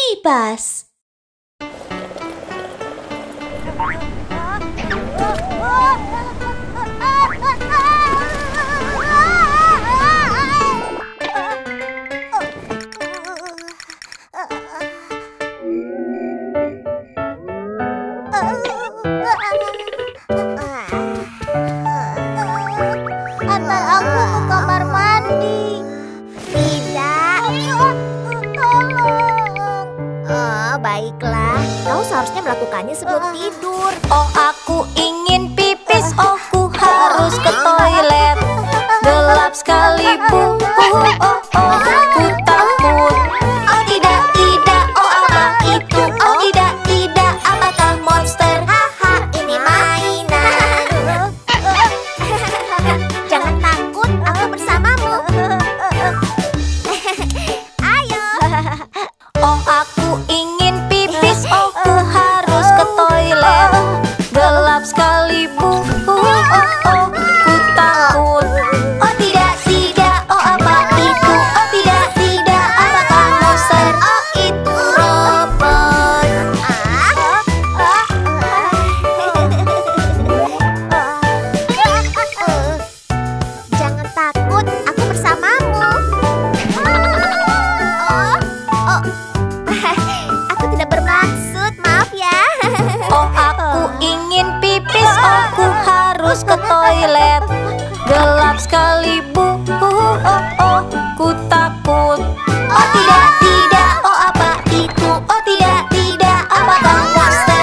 bebas. Antar aku ke kamar mandi. Tidak. Tolong. Oh, baiklah. Kau seharusnya melakukannya sebelum tidur. Oh, aku ingin pipis, oh ku harus ke toilet. Gelap sekali bu, oh, ku takut. Oh tidak, oh apa itu? Oh tidak, apakah monster? Haha, ini mainan. Jangan takut, aku bersamamu. Ayo. Oh, aku ingin pipis, oh ku harus ke toilet. Gelap sekali bu, oh, ku takut. Oh tidak, oh apa itu? Oh tidak, apakah monster? Oh itu robot. Jangan takut, aku bersamamu. Oh, aku tidak bermaksud, maaf ya. Oh, aku ingin pipis, oh ku harus ke toilet. Gelap sekali bu, oh, ku takut. Oh tidak, oh apa itu? Oh tidak, apakah monster?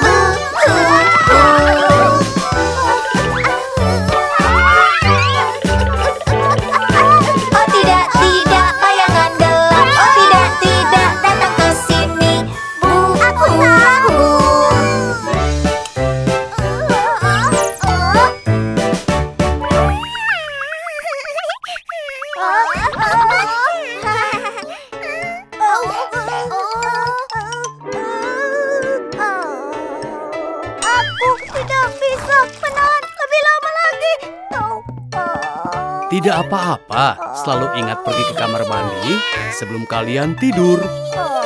Oh tidak, bayangan gelap. Oh tidak, datang ke sini. Bu, Aku tahu. Aku tidak bisa menahan lebih lama lagi. Tidak apa-apa, selalu ingat pergi ke kamar mandi sebelum kalian tidur.